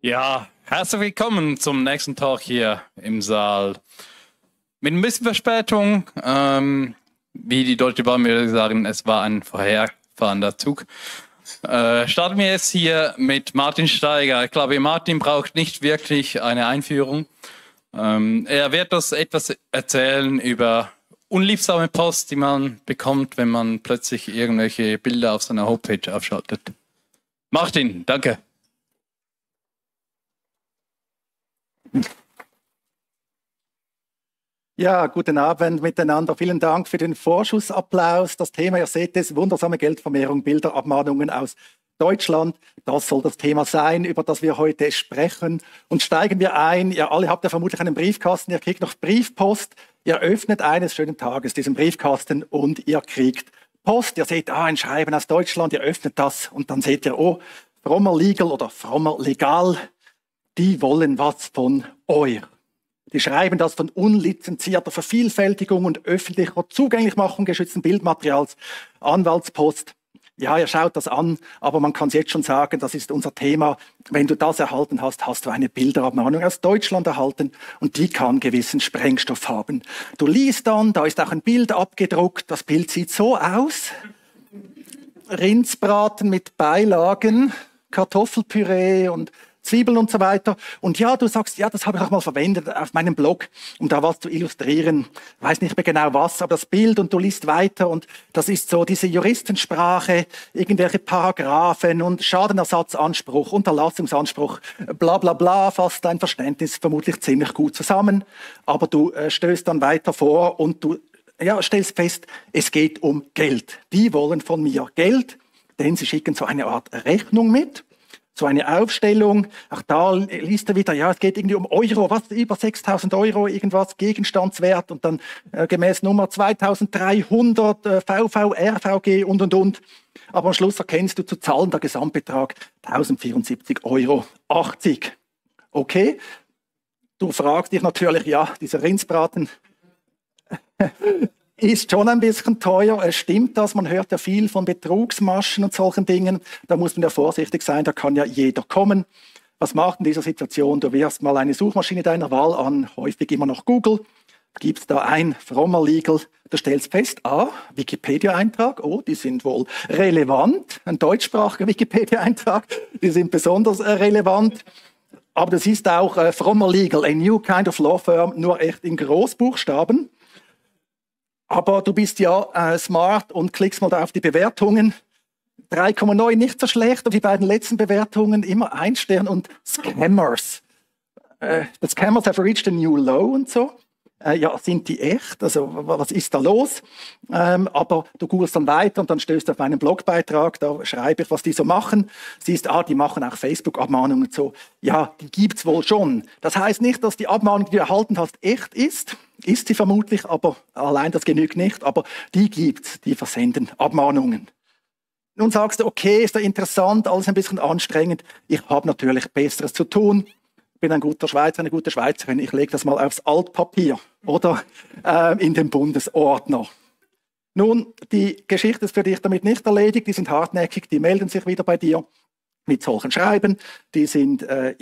Ja, herzlich willkommen zum nächsten Talk hier im Saal. Mit ein bisschen Verspätung, wie die Deutsche Bahn würde sagen, es war ein vorherfahrender Zug. Starten wir jetzt hier mit Martin Steiger. Ich glaube, Martin braucht nicht wirklich eine Einführung. Er wird uns etwas erzählen über unliebsame Post, die man bekommt, wenn man plötzlich irgendwelche Bilder auf seiner Homepage aufschaltet. Martin, danke. Ja, guten Abend miteinander. Vielen Dank für den Vorschussapplaus. Das Thema, ihr seht es, wundersame Geldvermehrung, Bilderabmahnungen aus Deutschland. Das soll das Thema sein, über das wir heute sprechen. Und steigen wir ein. Ihr alle habt ja vermutlich einen Briefkasten. Ihr kriegt noch Briefpost. Ihr öffnet eines schönen Tages diesen Briefkasten und ihr kriegt Post. Ihr seht, ein Schreiben aus Deutschland. Ihr öffnet das und dann seht ihr, oh, frommer Legal oder frommer Legal, die wollen was von euch. Die schreiben das von unlizenzierter Vervielfältigung und öffentlicher Zugänglichmachung geschützten Bildmaterials, Anwaltspost. Ja, ihr schaut das an, aber man kann es jetzt schon sagen, das ist unser Thema. Wenn du das erhalten hast, hast du eine Bilderabmahnung aus Deutschland erhalten und die kann gewissen Sprengstoff haben. Du liest dann, da ist auch ein Bild abgedruckt, das Bild sieht so aus. Rindsbraten mit Beilagen, Kartoffelpüree und Zwiebeln und so weiter. Und ja, du sagst, ja, das habe ich auch mal verwendet auf meinem Blog, um da was zu illustrieren. Weiß nicht mehr genau was, aber das Bild und du liest weiter und das ist so diese Juristensprache, irgendwelche Paragraphen und Schadenersatzanspruch, Unterlassungsanspruch, bla bla bla, fasst dein Verständnis vermutlich ziemlich gut zusammen. Aber du stößt dann weiter vor und du stellst fest, es geht um Geld. Die wollen von mir Geld, denn sie schicken so eine Art Rechnung mit. So eine Aufstellung, auch da liest er wieder, ja, es geht irgendwie um Euro, was, über 6.000 Euro, irgendwas, Gegenstandswert und dann gemäß Nummer 2.300, VVRVG und. Aber am Schluss erkennst du zu zahlen der Gesamtbetrag 1.074,80 Euro. Okay, du fragst dich natürlich, ja, dieser Rindsbraten ist schon ein bisschen teuer. Es stimmt das, man hört ja viel von Betrugsmaschen und solchen Dingen. Da muss man ja vorsichtig sein, da kann ja jeder kommen. Was macht in dieser Situation? Du wirfst mal eine Suchmaschine deiner Wahl an, häufig immer noch Google, gibst da ein, frommer Legal, du stellst fest, Wikipedia-Eintrag, die sind wohl relevant, ein deutschsprachiger Wikipedia-Eintrag, die sind besonders relevant. Aber das ist auch frommer Legal, a new kind of law firm, nur echt in Großbuchstaben. Aber du bist ja smart und klickst mal da auf die Bewertungen. 3,9 nicht so schlecht, und die beiden letzten Bewertungen immer 1 Stern und Scammers. The Scammers have reached a new low und so. Ja, sind die echt? Also was ist da los? Aber du googelst dann weiter und dann stößt du auf einen Blogbeitrag, da schreibe ich, was die so machen. Siehst, die machen auch Facebook-Abmahnungen und so. Ja, die gibt's wohl schon. Das heißt nicht, dass die Abmahnung, die du erhalten hast, echt ist. Ist sie vermutlich, aber allein das genügt nicht. Aber die gibt's, die versenden Abmahnungen. Nun sagst du, okay, ist da interessant, alles ein bisschen anstrengend. Ich habe natürlich Besseres zu tun. Ich bin ein guter Schweizer, eine gute Schweizerin. Ich lege das mal aufs Altpapier oder in den Bundesordner. Nun, die Geschichte ist für dich damit nicht erledigt. Die sind hartnäckig, die melden sich wieder bei dir mit solchen Schreiben. Die sind,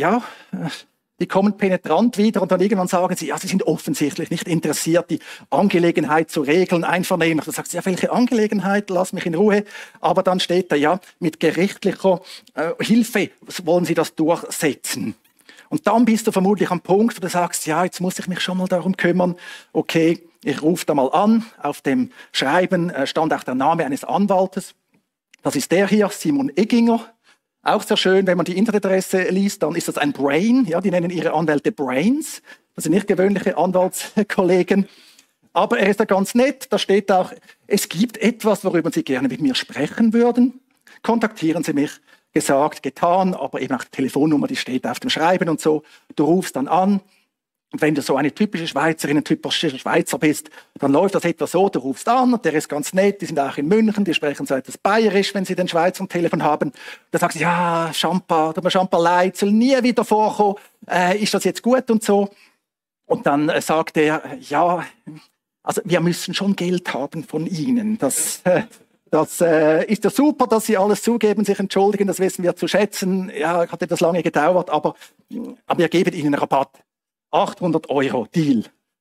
die kommen penetrant wieder und dann irgendwann sagen sie, ja, sie sind offensichtlich nicht interessiert, die Angelegenheit zu regeln, einvernehmlich. Du sagst, ja, welche Angelegenheit, lass mich in Ruhe. Aber dann steht da, ja, mit gerichtlicher Hilfe wollen sie das durchsetzen. Und dann bist du vermutlich am Punkt, wo du sagst, ja, jetzt muss ich mich schon mal darum kümmern. Okay, ich rufe da mal an. Auf dem Schreiben stand auch der Name eines Anwaltes. Das ist der hier, Simon Egginger. Auch sehr schön, wenn man die Internetadresse liest, dann ist das ein Brain. Ja, die nennen ihre Anwälte Brains. Das sind nicht gewöhnliche Anwaltskollegen. Aber er ist ja ganz nett. Da steht auch, es gibt etwas, worüber Sie gerne mit mir sprechen würden. Kontaktieren Sie mich. Gesagt, getan, aber eben auch die Telefonnummer, die steht auf dem Schreiben und so. Du rufst dann an. Und wenn du so eine typische Schweizerin, ein typischer Schweizer bist, dann läuft das etwa so, du rufst an und der ist ganz nett, die sind auch in München, die sprechen so etwas bayerisch, wenn sie den Schweizer am Telefon haben. Da sagst du, ja, Champa, tut mir Champa leid, soll nie wieder vorkommen, ist das jetzt gut und so. Und dann sagt er, ja, also wir müssen schon Geld haben von Ihnen, das Das ist ja super, dass Sie alles zugeben, sich entschuldigen, das wissen wir zu schätzen. Ja, hat etwas lange gedauert, aber wir geben Ihnen Rabatt. 800 € Deal.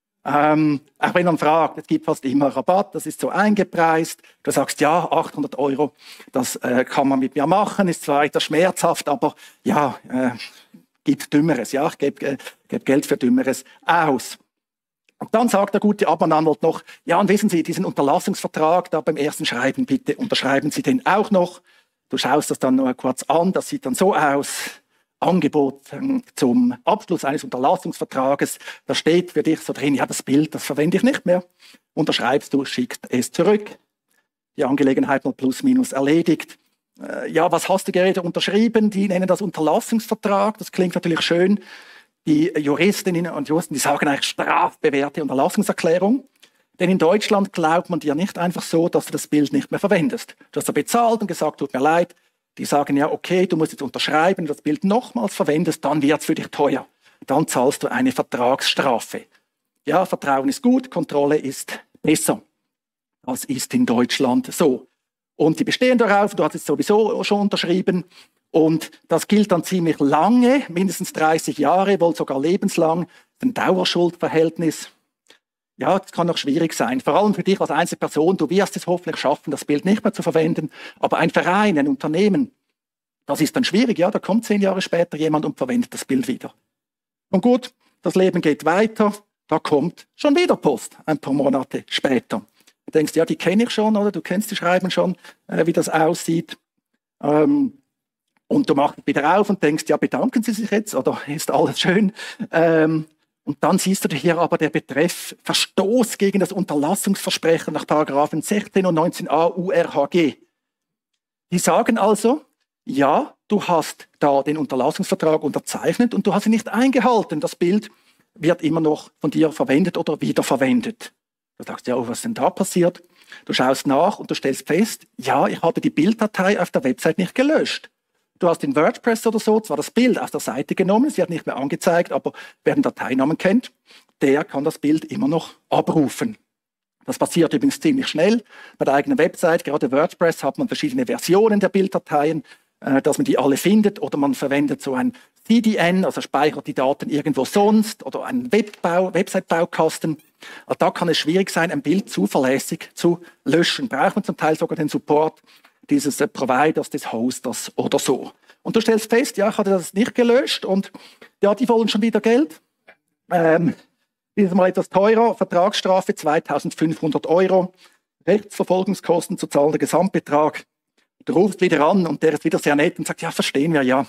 Auch wenn man fragt, es gibt fast immer Rabatt, das ist so eingepreist. Du sagst, ja, 800 €, das kann man mit mir machen, ist zwar etwas schmerzhaft, aber ja, gibt Dümmeres. Ja, ich gebe Geld für Dümmeres aus. Und dann sagt der gute Abmahnanwalt noch, ja, und wissen Sie, diesen Unterlassungsvertrag da beim ersten Schreiben, bitte unterschreiben Sie den auch noch. Du schaust das dann nur kurz an, das sieht dann so aus. Angebot zum Abschluss eines Unterlassungsvertrages, da steht für dich so drin, ja, das Bild, das verwende ich nicht mehr. Unterschreibst du, schickst es zurück. Die Angelegenheit mal plus minus erledigt. Ja, was hast du gerade unterschrieben? Die nennen das Unterlassungsvertrag. Das klingt natürlich schön. Die Juristinnen und Juristen, die sagen eigentlich strafbewährte Unterlassungserklärung. Denn in Deutschland glaubt man dir nicht einfach so, dass du das Bild nicht mehr verwendest. Du hast ja bezahlt und gesagt, tut mir leid. Die sagen ja, okay, du musst jetzt unterschreiben, das Bild nochmals verwendest, dann wird es für dich teuer. Dann zahlst du eine Vertragsstrafe. Ja, Vertrauen ist gut, Kontrolle ist besser. Das ist in Deutschland so. Und die bestehen darauf, du hast es sowieso schon unterschrieben. Und das gilt dann ziemlich lange, mindestens 30 Jahre, wohl sogar lebenslang. Ein Dauerschuldverhältnis. Ja, das kann auch schwierig sein. Vor allem für dich als Einzelperson. Du wirst es hoffentlich schaffen, das Bild nicht mehr zu verwenden. Aber ein Verein, ein Unternehmen, das ist dann schwierig. Ja, da kommt 10 Jahre später jemand und verwendet das Bild wieder. Und gut, das Leben geht weiter. Da kommt schon wieder Post, ein paar Monate später. Du denkst, ja, die kenne ich schon, oder? Du kennst die Schreiben schon, wie das aussieht. Und du machst es wieder auf und denkst, ja, bedanken Sie sich jetzt, oder ist alles schön? Und dann siehst du hier aber der Betreff Verstoß gegen das Unterlassungsversprechen nach Paragraphen 16 und 19a URHG. Die sagen also, ja, du hast da den Unterlassungsvertrag unterzeichnet und du hast ihn nicht eingehalten. Das Bild wird immer noch von dir verwendet oder wiederverwendet. Du sagst, ja, was ist denn da passiert? Du schaust nach und du stellst fest, ja, ich habe die Bilddatei auf der Website nicht gelöscht. Du hast in WordPress oder so zwar das Bild aus der Seite genommen, es wird nicht mehr angezeigt, aber wer den Dateinamen kennt, der kann das Bild immer noch abrufen. Das passiert übrigens ziemlich schnell. Bei der eigenen Website, gerade WordPress, hat man verschiedene Versionen der Bilddateien, dass man die alle findet, oder man verwendet so ein CDN, also speichert die Daten irgendwo sonst, oder einen Website-Baukasten. Also da kann es schwierig sein, ein Bild zuverlässig zu löschen. Braucht man zum Teil sogar den Support dieses Providers, des Hosters oder so. Und du stellst fest, ja, ich hatte das nicht gelöscht und ja, die wollen schon wieder Geld. Dieses Mal etwas teurer, Vertragsstrafe 2.500 €, Rechtsverfolgungskosten zu zahlender Gesamtbetrag. Du rufst wieder an und der ist wieder sehr nett und sagt, ja, verstehen wir, ja,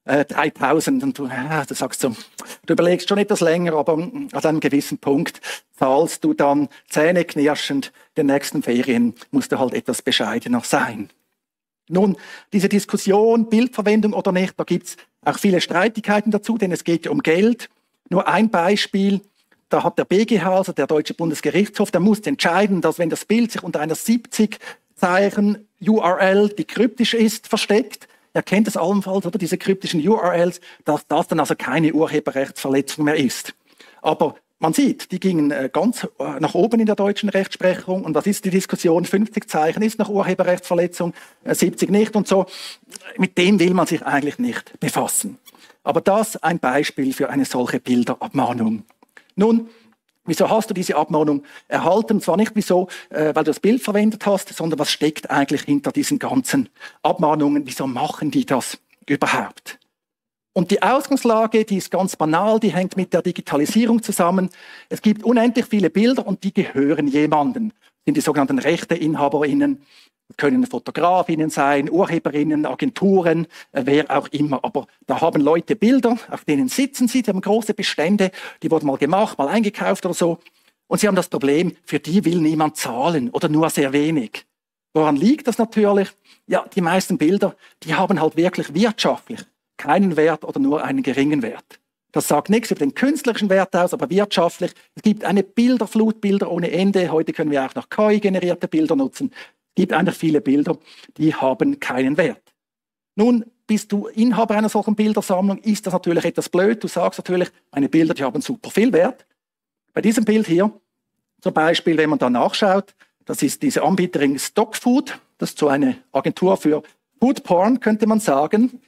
3.000. Und du sagst so, du überlegst schon etwas länger, aber an einem gewissen Punkt zahlst du dann zähneknirschend. In den nächsten Ferien musst du halt etwas bescheidener sein. Nun, diese Diskussion, Bildverwendung oder nicht, da gibt es auch viele Streitigkeiten dazu, denn es geht ja um Geld. Nur ein Beispiel, da hat der BGH, also der Deutsche Bundesgerichtshof, der muss entscheiden, dass wenn das Bild sich unter einer 70-Zeichen URL, die kryptisch ist, versteckt, er kennt es allenfalls, oder diese kryptischen URLs, dass das dann also keine Urheberrechtsverletzung mehr ist. Aber man sieht, die gingen ganz nach oben in der deutschen Rechtsprechung. Und was ist die Diskussion? 50 Zeichen ist nach Urheberrechtsverletzung, 70 nicht und so. Mit dem will man sich eigentlich nicht befassen. Aber das ein Beispiel für eine solche Bilderabmahnung. Nun, wieso hast du diese Abmahnung erhalten? Zwar nicht wieso, weil du das Bild verwendet hast, sondern was steckt eigentlich hinter diesen ganzen Abmahnungen? Wieso machen die das überhaupt? Und die Ausgangslage, die ist ganz banal, die hängt mit der Digitalisierung zusammen. Es gibt unendlich viele Bilder und die gehören jemandem. Das sind die sogenannten RechteinhaberInnen, können Fotografinnen sein, Urheberinnen, Agenturen, wer auch immer. Aber da haben Leute Bilder, auf denen sitzen sie, die haben große Bestände, die wurden mal gemacht, mal eingekauft oder so. Und sie haben das Problem, für die will niemand zahlen oder nur sehr wenig. Woran liegt das natürlich? Ja, die meisten Bilder, die haben halt wirklich wirtschaftlich keinen Wert oder nur einen geringen Wert. Das sagt nichts über den künstlerischen Wert aus, aber wirtschaftlich. Es gibt eine Bilderflut, Bilder ohne Ende. Heute können wir auch noch KI-generierte Bilder nutzen. Es gibt einfach viele Bilder, die haben keinen Wert. Nun, bist du Inhaber einer solchen Bildersammlung, ist das natürlich etwas blöd. Du sagst natürlich, meine Bilder, die haben super viel Wert. Bei diesem Bild hier, zum Beispiel, wenn man da nachschaut, das ist diese Anbieterin Stockfood. Das ist so eine Agentur für Food Porn, könnte man sagen.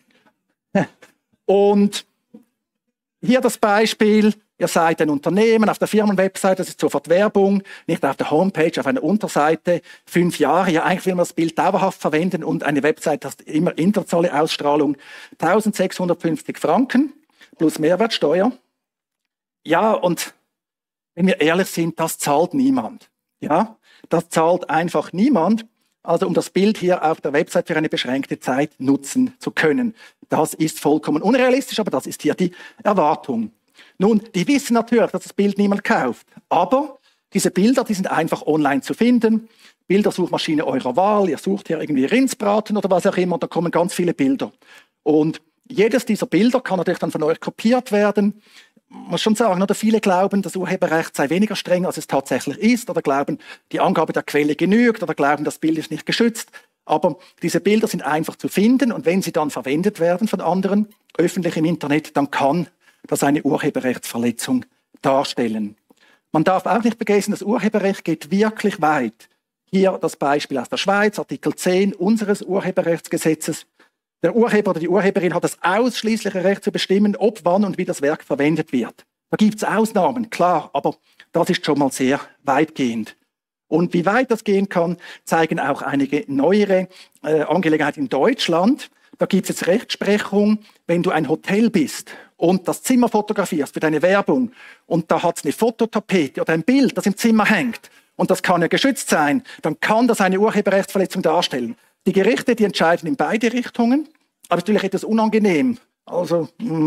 Und hier das Beispiel. Ihr seid ein Unternehmen auf der Firmenwebsite, das ist sofort Werbung, nicht auf der Homepage, auf einer Unterseite. 5 Jahre, ja, eigentlich will man das Bild dauerhaft verwenden und eine Website hat immer internationale Ausstrahlung. 1650 Franken plus Mehrwertsteuer. Ja, und wenn wir ehrlich sind, das zahlt niemand. Ja, das zahlt einfach niemand. Also um das Bild hier auf der Website für eine beschränkte Zeit nutzen zu können. Das ist vollkommen unrealistisch, aber das ist hier die Erwartung. Nun, die wissen natürlich, dass das Bild niemand kauft. Aber diese Bilder, die sind einfach online zu finden. Bildersuchmaschine eurer Wahl. Ihr sucht hier irgendwie Rindsbraten oder was auch immer. Und da kommen ganz viele Bilder. Und jedes dieser Bilder kann natürlich dann von euch kopiert werden. Man muss schon sagen, oder viele glauben, das Urheberrecht sei weniger streng, als es tatsächlich ist. Oder glauben, die Angabe der Quelle genügt. Oder glauben, das Bild ist nicht geschützt. Aber diese Bilder sind einfach zu finden. Und wenn sie dann verwendet werden von anderen, öffentlich im Internet, dann kann das eine Urheberrechtsverletzung darstellen. Man darf auch nicht vergessen, das Urheberrecht geht wirklich weit. Hier das Beispiel aus der Schweiz, Artikel 10 unseres Urheberrechtsgesetzes. Der Urheber oder die Urheberin hat das ausschließliche Recht zu bestimmen, ob, wann und wie das Werk verwendet wird. Da gibt es Ausnahmen, klar, aber das ist schon mal sehr weitgehend. Und wie weit das gehen kann, zeigen auch einige neuere Angelegenheiten in Deutschland. Da gibt es jetzt Rechtsprechung, wenn du ein Hotel bist und das Zimmer fotografierst für deine Werbung und da hat es eine Fototapete oder ein Bild, das im Zimmer hängt und das kann ja geschützt sein, dann kann das eine Urheberrechtsverletzung darstellen. Die Gerichte, die entscheiden in beide Richtungen, aber natürlich etwas unangenehm. Also,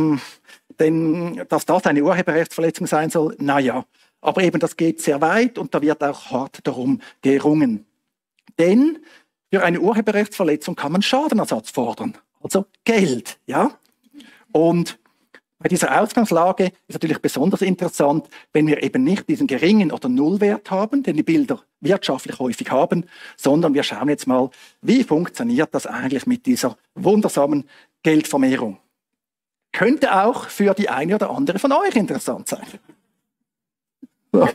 denn dass das eine Urheberrechtsverletzung sein soll, naja. Aber eben, das geht sehr weit und da wird auch hart darum gerungen. Denn für eine Urheberrechtsverletzung kann man Schadenersatz fordern, also Geld. Ja? Und bei dieser Ausgangslage ist natürlich besonders interessant, wenn wir eben nicht diesen geringen oder Nullwert haben, den die Bilder wirtschaftlich häufig haben, sondern wir schauen jetzt mal, wie funktioniert das eigentlich mit dieser wundersamen Geldvermehrung. Könnte auch für die eine oder andere von euch interessant sein. So.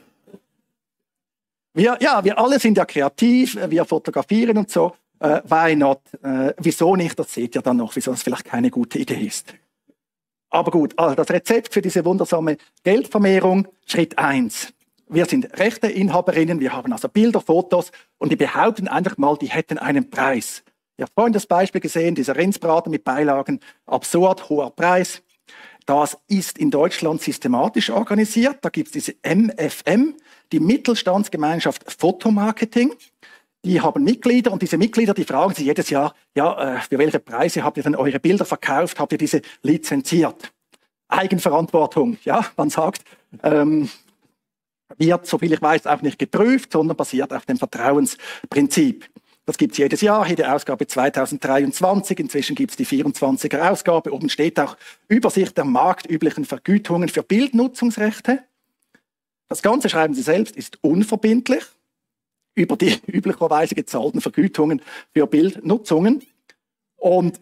Wir alle sind ja kreativ, wir fotografieren und so. Why not? Wieso nicht? Das seht ihr dann noch, wieso das vielleicht keine gute Idee ist. Aber gut, also das Rezept für diese wundersame Geldvermehrung, Schritt 1. Wir sind Rechteinhaberinnen, wir haben also Bilder, Fotos und die behaupten einfach mal, die hätten einen Preis. Ihr habt vorhin das Beispiel gesehen, dieser Rindsbraten mit Beilagen, absurd hoher Preis. Das ist in Deutschland systematisch organisiert. Da gibt es diese MFM, die Mittelstandsgemeinschaft Fotomarketing. Die haben Mitglieder und diese Mitglieder, die fragen sich jedes Jahr, ja, für welche Preise habt ihr denn eure Bilder verkauft, habt ihr diese lizenziert? Eigenverantwortung, ja, man sagt, wird, soviel ich weiß, auch nicht geprüft, sondern basiert auf dem Vertrauensprinzip. Das gibt es jedes Jahr, jede Ausgabe 2023, inzwischen gibt es die 24er Ausgabe, oben steht auch Übersicht der marktüblichen Vergütungen für Bildnutzungsrechte. Das Ganze, schreiben Sie selbst, ist unverbindlich über die üblicherweise gezahlten Vergütungen für Bildnutzungen. Und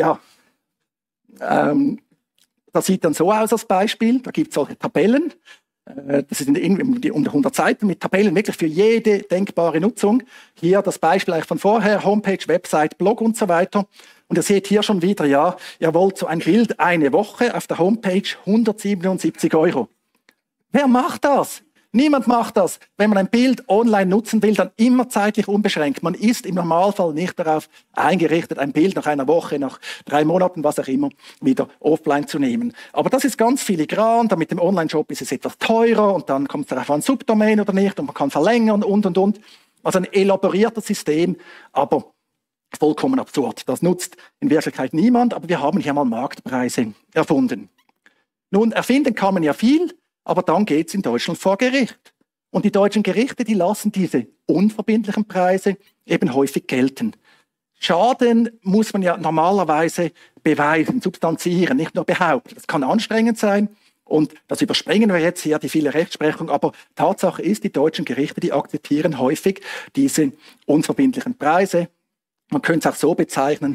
das sieht dann so aus als Beispiel. Da gibt es solche Tabellen. Das sind irgendwie um 100 Seiten mit Tabellen wirklich für jede denkbare Nutzung. Hier das Beispiel eigentlich von vorher, Homepage, Website, Blog und so weiter. Und ihr seht hier schon wieder, ja, ihr wollt so ein Bild eine Woche auf der Homepage, 177 €. Wer macht das? Niemand macht das. Wenn man ein Bild online nutzen will, dann immer zeitlich unbeschränkt. Man ist im Normalfall nicht darauf eingerichtet, ein Bild nach einer Woche, nach 3 Monaten, was auch immer, wieder offline zu nehmen. Aber das ist ganz filigran. Da mit dem Online-Shop ist es etwas teurer und dann kommt es darauf an, Subdomain oder nicht und man kann verlängern und. Also ein elaboriertes System, aber vollkommen absurd. Das nutzt in Wirklichkeit niemand, aber wir haben hier mal Marktpreise erfunden. Nun, erfinden kann man ja viel, aber dann geht es in Deutschland vor Gericht. Und die deutschen Gerichte, die lassen diese unverbindlichen Preise eben häufig gelten. Schaden muss man ja normalerweise beweisen, substanzieren, nicht nur behaupten. Das kann anstrengend sein und das überspringen wir jetzt hier, die viele Rechtsprechung. Aber Tatsache ist, die deutschen Gerichte, die akzeptieren häufig diese unverbindlichen Preise. Man könnte es auch so bezeichnen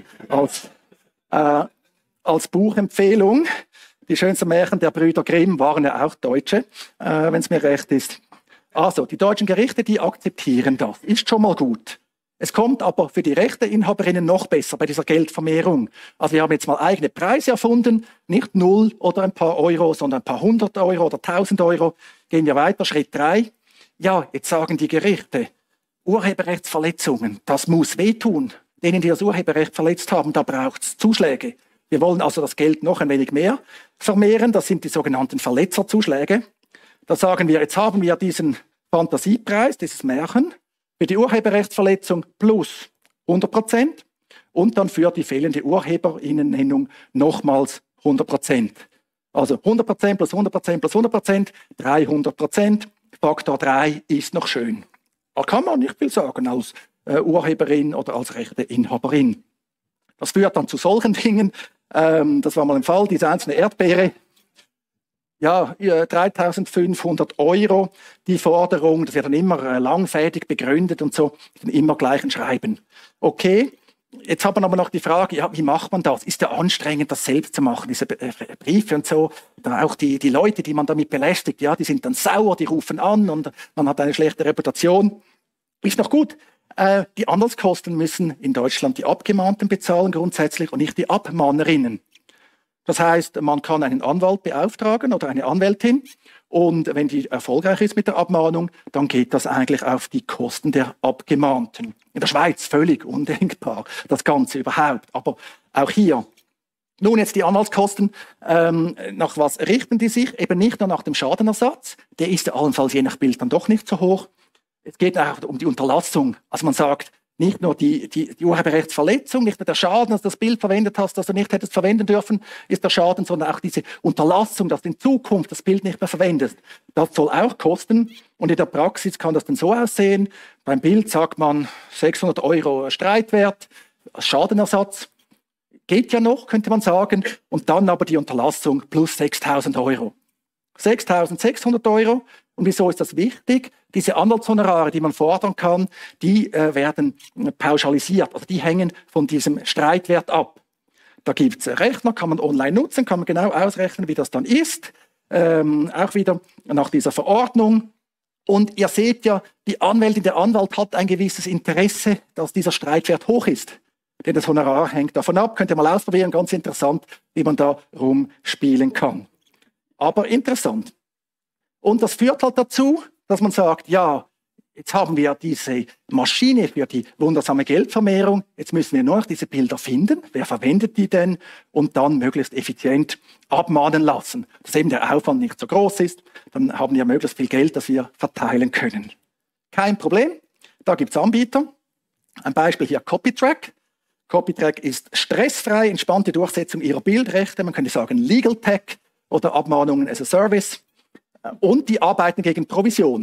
als Buchempfehlung. Die schönsten Märchen der Brüder Grimm waren ja auch Deutsche, wenn es mir recht ist. Also, die deutschen Gerichte, die akzeptieren das. Ist schon mal gut. Es kommt aber für die Rechteinhaberinnen noch besser bei dieser Geldvermehrung. Also wir haben jetzt mal eigene Preise erfunden, nicht 0 oder ein paar Euro, sondern ein paar 100 Euro oder 1000 Euro. Gehen wir weiter, Schritt 3. Ja, jetzt sagen die Gerichte, Urheberrechtsverletzungen, das muss wehtun. Denen, die das Urheberrecht verletzt haben, da braucht es Zuschläge. Wir wollen also das Geld noch ein wenig mehr vermehren. Das sind die sogenannten Verletzerzuschläge. Da sagen wir, jetzt haben wir diesen Fantasiepreis, dieses Märchen, für die Urheberrechtsverletzung plus 100% und dann für die fehlende Urheberinnennennung nochmals 100%. Also 100% plus 100% plus 100%, 300%. Faktor 3 ist noch schön. Da kann man nicht viel sagen als Urheberin oder als Rechteinhaberin. Das führt dann zu solchen Dingen. Das war mal ein Fall, diese einzelne Erdbeere. Ja, 3.500 Euro, die Forderung, das wird dann immer langfädig begründet und so, immer gleich ein Schreiben. Okay, jetzt hat man aber noch die Frage, ja, wie macht man das? Ist ja anstrengend, das selbst zu machen, diese Briefe und so. Dann auch die Leute, die man damit belästigt, ja, die sind dann sauer, die rufen an und man hat eine schlechte Reputation. Ist noch gut. Die Anwaltskosten müssen in Deutschland die Abgemahnten bezahlen grundsätzlich und nicht die Abmahnerinnen. Das heißt, man kann einen Anwalt beauftragen oder eine Anwältin und wenn die erfolgreich ist mit der Abmahnung, dann geht das eigentlich auf die Kosten der Abgemahnten. In der Schweiz völlig undenkbar, das Ganze überhaupt. Aber auch hier. Nun jetzt die Anwaltskosten, nach was richten die sich? Eben nicht nur nach dem Schadenersatz, der ist ja allenfalls je nach Bild dann doch nicht so hoch. Es geht auch um die Unterlassung. Also man sagt, nicht nur die Urheberrechtsverletzung, nicht nur der Schaden, dass du das Bild verwendet hast, das du nicht hättest verwenden dürfen, ist der Schaden, sondern auch diese Unterlassung, dass du in Zukunft das Bild nicht mehr verwendest. Das soll auch kosten. Und in der Praxis kann das dann so aussehen. Beim Bild sagt man 600 Euro Streitwert, Schadenersatz. Geht ja noch, könnte man sagen. Und dann aber die Unterlassung plus 6.000 Euro. 6.600 Euro. Und wieso ist das wichtig? Diese Anwaltshonorare, die man fordern kann, die werden pauschalisiert. Also die hängen von diesem Streitwert ab. Da gibt es Rechner, kann man online nutzen, kann man genau ausrechnen, wie das dann ist. Auch wieder nach dieser Verordnung. Und ihr seht ja, die Anwältin, der Anwalt hat ein gewisses Interesse, dass dieser Streitwert hoch ist. Denn das Honorar hängt davon ab. Könnt ihr mal ausprobieren, ganz interessant, wie man da rumspielen kann. Aber interessant. Und das führt halt dazu, dass man sagt, ja, jetzt haben wir diese Maschine für die wundersame Geldvermehrung, jetzt müssen wir nur noch diese Bilder finden, wer verwendet die denn und dann möglichst effizient abmahnen lassen, dass eben der Aufwand nicht so groß ist, dann haben wir möglichst viel Geld, das wir verteilen können. Kein Problem, da gibt es Anbieter. Ein Beispiel hier Copytrack. Copytrack ist stressfrei, entspannte Durchsetzung ihrer Bildrechte, man könnte sagen Legal Tech oder Abmahnungen as a Service. Und die arbeiten gegen Provision.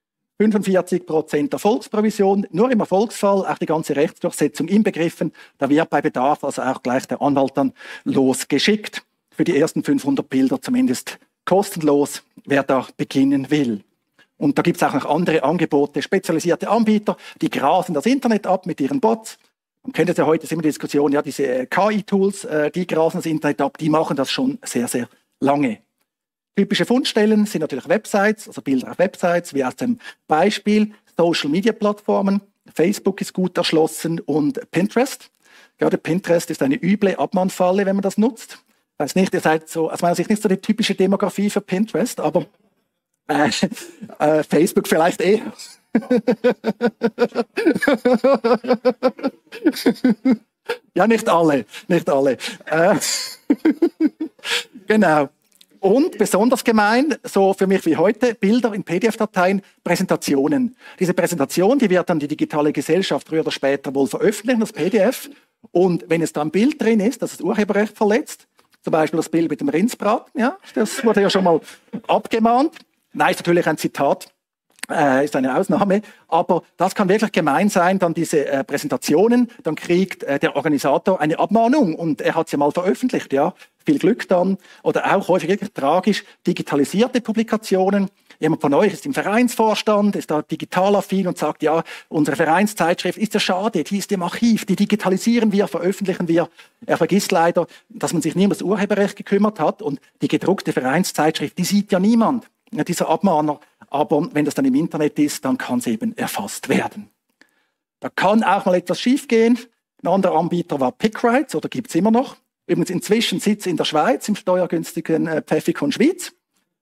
45% Erfolgsprovision, nur im Erfolgsfall, auch die ganze Rechtsdurchsetzung inbegriffen. Da wird bei Bedarf also auch gleich der Anwalt dann losgeschickt. Für die ersten 500 Bilder zumindest kostenlos, wer da beginnen will. Und da gibt es auch noch andere Angebote, spezialisierte Anbieter, die grasen das Internet ab mit ihren Bots. Man kennt es ja heute, ist immer die Diskussion, ja, diese KI-Tools, die grasen das Internet ab, die machen das schon sehr, sehr lange. Typische Fundstellen sind natürlich Websites, also Bilder auf Websites, wie aus dem Beispiel Social-Media-Plattformen. Facebook ist gut erschlossen und Pinterest. Gerade Pinterest ist eine üble Abmahnfalle, wenn man das nutzt. Ich weiß nicht, ihr seid so, aus meiner Sicht nicht so die typische Demografie für Pinterest, aber Facebook vielleicht eh. Ja, nicht alle, nicht alle. Genau. Und besonders gemein, so für mich wie heute, Bilder in PDF-Dateien, Präsentationen. Diese Präsentation, die wird dann die digitale Gesellschaft früher oder später wohl veröffentlichen, das PDF. Und wenn es da ein Bild drin ist, das das Urheberrecht verletzt, zum Beispiel das Bild mit dem Rindsbraten, ja, das wurde ja schon mal abgemahnt. Nein, ist natürlich ein Zitat, ist eine Ausnahme, aber das kann wirklich gemein sein, dann diese Präsentationen, dann kriegt der Organisator eine Abmahnung und er hat sie mal veröffentlicht, ja. Viel Glück dann. Oder auch häufig wirklich tragisch digitalisierte Publikationen. Jemand von euch ist im Vereinsvorstand, ist da digital affin und sagt, ja, unsere Vereinszeitschrift ist ja schade, die ist im Archiv, die digitalisieren wir, veröffentlichen wir. Er vergisst leider, dass man sich nie um das Urheberrecht gekümmert hat und die gedruckte Vereinszeitschrift, die sieht ja niemand, dieser Abmahner. Aber wenn das dann im Internet ist, dann kann es eben erfasst werden. Da kann auch mal etwas schiefgehen. Ein anderer Anbieter war PickRights oder gibt es immer noch. Übrigens inzwischen Sitz in der Schweiz, im steuergünstigen Pfäffikon Schweiz.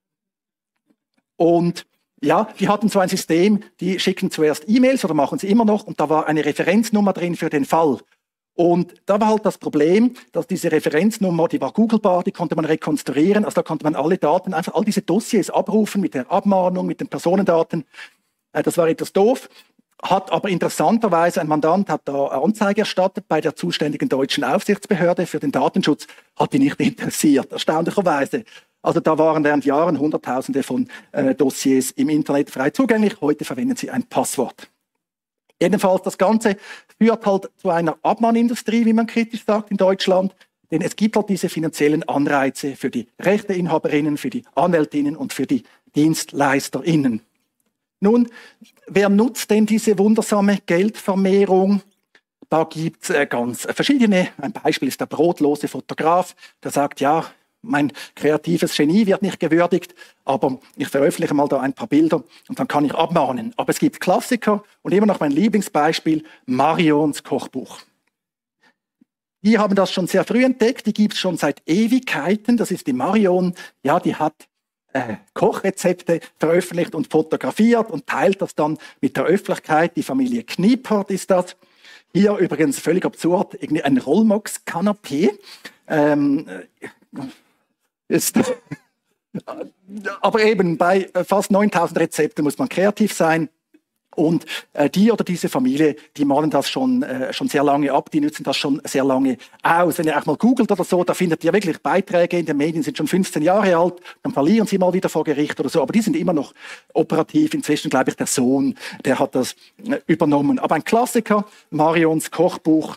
Und ja, die hatten so ein System, die schicken zuerst E-Mails oder machen sie immer noch und da war eine Referenznummer drin für den Fall. Und da war halt das Problem, dass diese Referenznummer, die war googlebar, die konnte man rekonstruieren, also da konnte man alle Daten, einfach all diese Dossiers abrufen mit der Abmahnung, mit den Personendaten. Das war etwas doof. Hat aber interessanterweise, ein Mandant hat da Anzeige erstattet bei der zuständigen deutschen Aufsichtsbehörde für den Datenschutz, hat die nicht interessiert, erstaunlicherweise. Also da waren während Jahren Hunderttausende von Dossiers im Internet frei zugänglich. Heute verwenden sie ein Passwort. Jedenfalls, das Ganze führt halt zu einer Abmahnindustrie, wie man kritisch sagt, in Deutschland. Denn es gibt halt diese finanziellen Anreize für die Rechteinhaberinnen, für die Anwältinnen und für die DienstleisterInnen. Nun, wer nutzt denn diese wundersame Geldvermehrung? Da gibt es ganz verschiedene. Ein Beispiel ist der brotlose Fotograf, der sagt, ja, mein kreatives Genie wird nicht gewürdigt, aber ich veröffentliche mal da ein paar Bilder und dann kann ich abmahnen. Aber es gibt Klassiker und immer noch mein Lieblingsbeispiel, Marions Kochbuch. Die haben das schon sehr früh entdeckt, die gibt es schon seit Ewigkeiten. Das ist die Marion, ja, die hat Kochrezepte veröffentlicht und fotografiert und teilt das dann mit der Öffentlichkeit. Die Familie Kniepert ist das. Hier übrigens völlig absurd, irgendwie ein Rollmox-Kanapé. Aber eben bei fast 9000 Rezepten muss man kreativ sein. Und die oder diese Familie, die mahnen das schon sehr lange ab, die nutzen das schon sehr lange aus. Wenn ihr auch mal googelt oder so, da findet ihr wirklich Beiträge in den Medien, sind schon 15 Jahre alt, dann verlieren sie mal wieder vor Gericht oder so, aber die sind immer noch operativ. Inzwischen, glaube ich, der Sohn, der hat das übernommen. Aber ein Klassiker, Marions Kochbuch.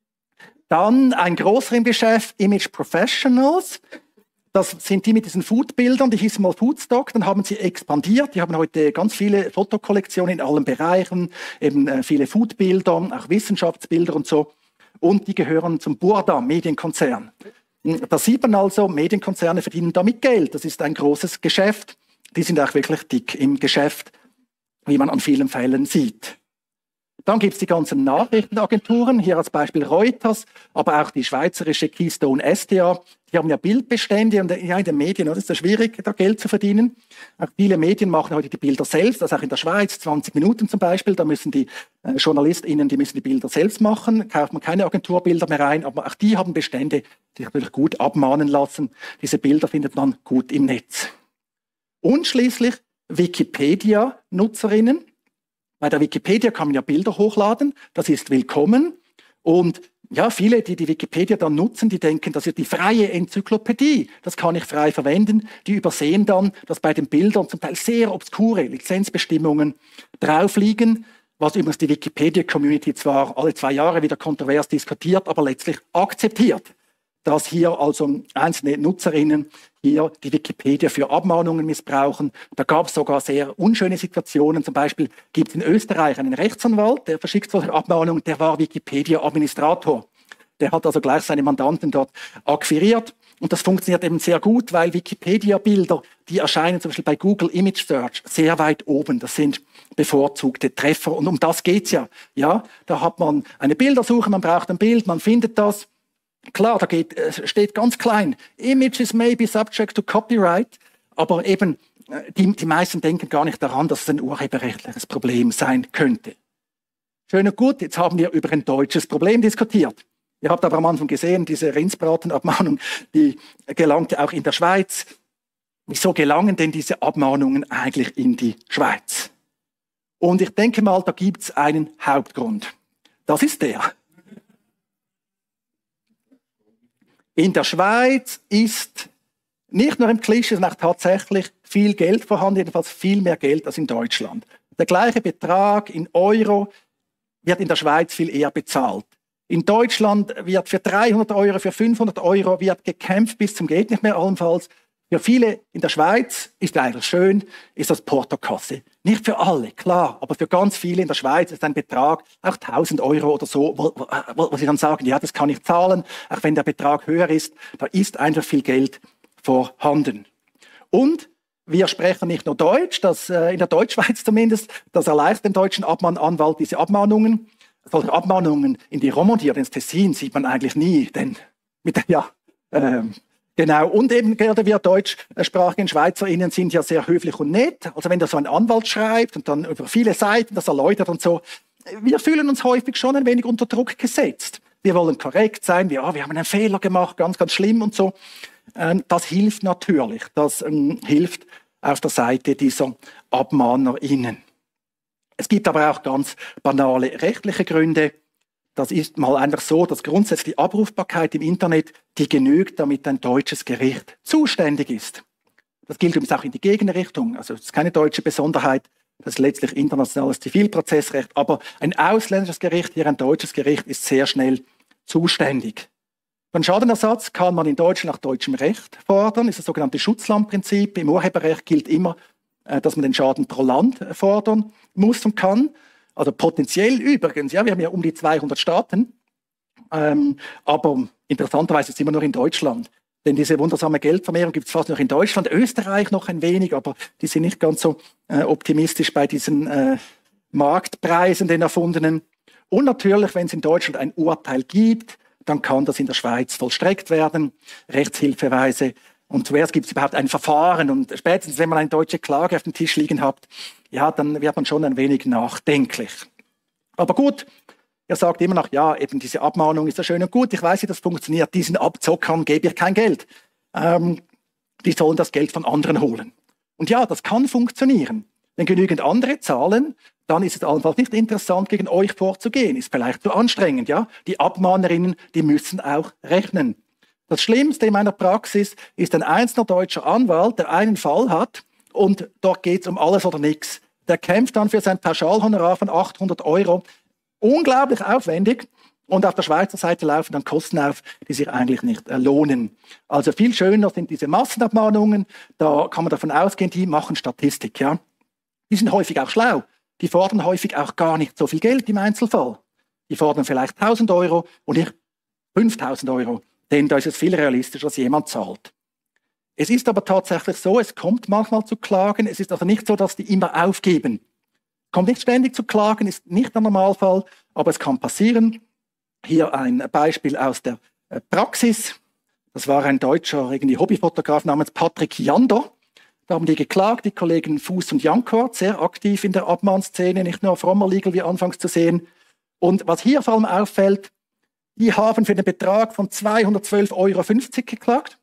Dann ein größerer im Geschäft, Image Professionals. Das sind die mit diesen Foodbildern, die hießen mal Foodstock, dann haben sie expandiert, die haben heute ganz viele Fotokollektionen in allen Bereichen, eben viele Foodbilder, auch Wissenschaftsbilder und so. Und die gehören zum Burda Medienkonzern. Da sieht man also, Medienkonzerne verdienen damit Geld, das ist ein großes Geschäft. Die sind auch wirklich dick im Geschäft, wie man an vielen Fällen sieht. Dann gibt es die ganzen Nachrichtenagenturen, hier als Beispiel Reuters, aber auch die schweizerische Keystone SDA. Die haben ja Bildbestände und ja, in den Medien ist es schwierig, da Geld zu verdienen. Auch viele Medien machen heute die Bilder selbst, also auch in der Schweiz, 20 Minuten zum Beispiel, da müssen die JournalistInnen, die müssen die Bilder selbst machen, kauft man keine Agenturbilder mehr rein, aber auch die haben Bestände, die sich natürlich gut abmahnen lassen. Diese Bilder findet man gut im Netz. Und schließlich Wikipedia-Nutzerinnen. Bei der Wikipedia kann man ja Bilder hochladen, das ist willkommen. Und ja, viele, die die Wikipedia dann nutzen, die denken, das ist die freie Enzyklopädie, das kann ich frei verwenden. Die übersehen dann, dass bei den Bildern zum Teil sehr obskure Lizenzbestimmungen drauf liegen, was übrigens die Wikipedia-Community zwar alle 2 Jahre wieder kontrovers diskutiert, aber letztlich akzeptiert, dass hier also einzelne Nutzerinnen hier die Wikipedia für Abmahnungen missbrauchen. Da gab es sogar sehr unschöne Situationen. Zum Beispiel gibt es in Österreich einen Rechtsanwalt, der verschickt solche Abmahnungen, der war Wikipedia-Administrator. Der hat also gleich seine Mandanten dort akquiriert. Und das funktioniert eben sehr gut, weil Wikipedia-Bilder, die erscheinen zum Beispiel bei Google Image Search sehr weit oben. Das sind bevorzugte Treffer. Und um das geht's ja. Ja, da hat man eine Bildersuche, man braucht ein Bild, man findet das. Klar, da steht ganz klein, Images may be subject to copyright, aber eben die meisten denken gar nicht daran, dass es ein urheberrechtliches Problem sein könnte. Schön und gut, jetzt haben wir über ein deutsches Problem diskutiert. Ihr habt aber am Anfang gesehen, diese Rindsbratenabmahnung, die gelangte auch in der Schweiz. Wieso gelangen denn diese Abmahnungen eigentlich in die Schweiz? Und ich denke mal, da gibt es einen Hauptgrund. Das ist der. In der Schweiz ist nicht nur im Klischee, sondern auch tatsächlich viel Geld vorhanden, jedenfalls viel mehr Geld als in Deutschland. Der gleiche Betrag in Euro wird in der Schweiz viel eher bezahlt. In Deutschland wird für 300 Euro, für 500 Euro wird gekämpft bis zum geht nicht mehr allenfalls. Für viele in der Schweiz ist eigentlich schön, ist das Portokasse. Nicht für alle, klar, aber für ganz viele in der Schweiz ist ein Betrag, auch 1000 Euro oder so, wo sie dann sagen, ja, das kann ich zahlen, auch wenn der Betrag höher ist, da ist einfach viel Geld vorhanden. Und wir sprechen nicht nur Deutsch, in der Deutschschweiz zumindest, das erleichtert dem deutschen Abmahnanwalt diese Abmahnungen. solche Abmahnungen in die Romandie oder ins Tessin sieht man eigentlich nie, denn genau. Und eben gerade wir deutschsprachigen SchweizerInnen sind ja sehr höflich und nett. Also wenn da so ein Anwalt schreibt und dann über viele Seiten das erläutert und so, wir fühlen uns häufig schon ein wenig unter Druck gesetzt. Wir wollen korrekt sein, wir haben einen Fehler gemacht, ganz, ganz schlimm und so. Das hilft natürlich. Das hilft auf der Seite dieser AbmahnerInnen. Es gibt aber auch ganz banale rechtliche Gründe. Das ist mal einfach so, dass grundsätzlich die Abrufbarkeit im Internet, die genügt, damit ein deutsches Gericht zuständig ist. Das gilt übrigens auch in die Gegenrichtung. Also es ist keine deutsche Besonderheit, das ist letztlich internationales Zivilprozessrecht. Aber ein ausländisches Gericht, hier ein deutsches Gericht, ist sehr schnell zuständig. Für einen Schadenersatz kann man in Deutschland nach deutschem Recht fordern. Das ist das sogenannte Schutzlandprinzip. Im Urheberrecht gilt immer, dass man den Schaden pro Land fordern muss und kann. Also potenziell übrigens, ja, wir haben ja um die 200 Staaten, aber interessanterweise ist es immer nur in Deutschland. Denn diese wundersame Geldvermehrung gibt es fast nur in Deutschland, Österreich noch ein wenig, aber die sind nicht ganz so optimistisch bei diesen Marktpreisen, den erfundenen. Und natürlich, wenn es in Deutschland ein Urteil gibt, dann kann das in der Schweiz vollstreckt werden, rechtshilfeweise. Und zuerst gibt es überhaupt ein Verfahren und spätestens, wenn man eine deutsche Klage auf dem Tisch liegen hat, ja, dann wird man schon ein wenig nachdenklich. Aber gut, er sagt immer noch, ja, eben diese Abmahnung ist ja schön und gut, ich weiß, wie das funktioniert, diesen Abzockern gebe ich kein Geld. Die sollen das Geld von anderen holen. Und ja, das kann funktionieren. Wenn genügend andere zahlen, dann ist es allenfalls nicht interessant, gegen euch vorzugehen. Ist vielleicht zu anstrengend, ja. Die Abmahnerinnen, die müssen auch rechnen. Das Schlimmste in meiner Praxis ist ein einzelner deutscher Anwalt, der einen Fall hat und dort geht es um alles oder nichts. Der kämpft dann für sein Pauschalhonorar von 800 €. Unglaublich aufwendig. Und auf der Schweizer Seite laufen dann Kosten auf, die sich eigentlich nicht lohnen. Also viel schöner sind diese Massenabmahnungen. Da kann man davon ausgehen, die machen Statistik. Ja? Die sind häufig auch schlau. Die fordern häufig auch gar nicht so viel Geld im Einzelfall. Die fordern vielleicht 1.000 € und nicht 5.000 €. Denn da ist es viel realistischer, dass jemand zahlt. Es ist aber tatsächlich so, es kommt manchmal zu Klagen. Es ist also nicht so, dass die immer aufgeben. Kommt nicht ständig zu Klagen, ist nicht der Normalfall, aber es kann passieren. Hier ein Beispiel aus der Praxis. Das war ein deutscher Hobbyfotograf namens Patrick Jander. Da haben die geklagt, die Kollegen Fuß und Jankort, sehr aktiv in der Abmahnszene, nicht nur Frommer Legal wie anfangs zu sehen. Und was hier vor allem auffällt, die haben für den Betrag von 212,50 € geklagt.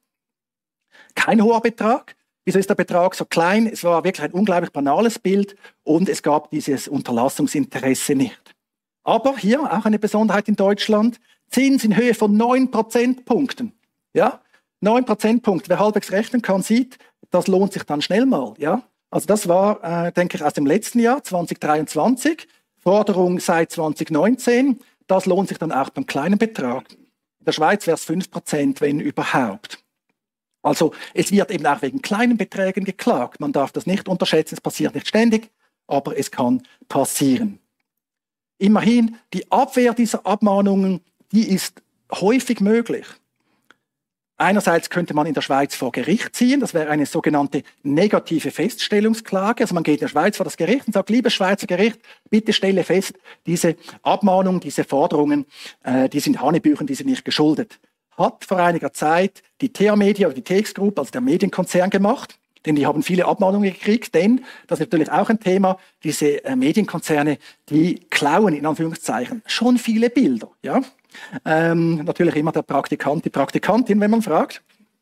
Kein hoher Betrag. Wieso ist der Betrag so klein? Es war wirklich ein unglaublich banales Bild und es gab dieses Unterlassungsinteresse nicht. Aber hier auch eine Besonderheit in Deutschland, Zins in Höhe von 9 Prozentpunkten. Ja? 9 Prozentpunkte. Wer halbwegs rechnen kann, sieht, das lohnt sich dann schnell mal. Ja? Also das war, denke ich, aus dem letzten Jahr, 2023, Forderung seit 2019. Das lohnt sich dann auch beim kleinen Betrag. In der Schweiz wäre es 5%, wenn überhaupt. Also es wird eben auch wegen kleinen Beträgen geklagt. Man darf das nicht unterschätzen, es passiert nicht ständig, aber es kann passieren. Immerhin, die Abwehr dieser Abmahnungen, die ist häufig möglich. Einerseits könnte man in der Schweiz vor Gericht ziehen, das wäre eine sogenannte negative Feststellungsklage. Also man geht in der Schweiz vor das Gericht und sagt, liebes Schweizer Gericht, bitte stelle fest, diese Abmahnungen, diese Forderungen, die sind Hanebüchen, die sind nicht geschuldet. Hat vor einiger Zeit die TA Media oder die TX Group, also der Medienkonzern, gemacht. Denn die haben viele Abmahnungen gekriegt, denn, das ist natürlich auch ein Thema, diese Medienkonzerne, die klauen in Anführungszeichen schon viele Bilder. Ja? Natürlich immer der Praktikant, die Praktikantin, wenn man fragt.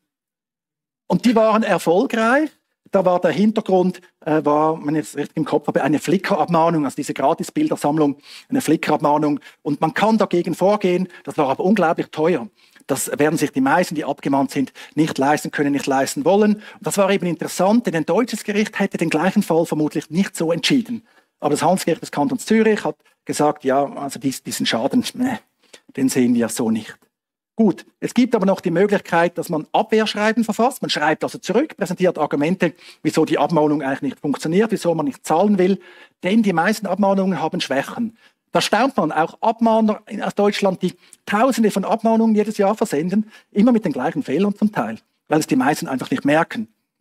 Und die waren erfolgreich. Da war der Hintergrund, wenn ich es richtig im Kopf habe, eine Flickr-Abmahnung, also diese Gratis-Bildersammlung, eine Flickr-Abmahnung. Und man kann dagegen vorgehen, das war aber unglaublich teuer. Das werden sich die meisten, die abgemahnt sind, nicht leisten können, nicht leisten wollen. Und das war eben interessant, denn ein deutsches Gericht hätte den gleichen Fall vermutlich nicht so entschieden. Aber das Handelsgericht des Kantons Zürich hat gesagt, ja, also diesen Schaden, den sehen wir so nicht. Gut, es gibt aber noch die Möglichkeit, dass man Abwehrschreiben verfasst. Man schreibt also zurück, präsentiert Argumente, wieso die Abmahnung eigentlich nicht funktioniert, wieso man nicht zahlen will. Denn die meisten Abmahnungen haben Schwächen. Da staunt man, auch Abmahner aus Deutschland, die Tausende von Abmahnungen jedes Jahr versenden, immer mit den gleichen Fehlern zum Teil, weil es die meisten einfach nicht merken.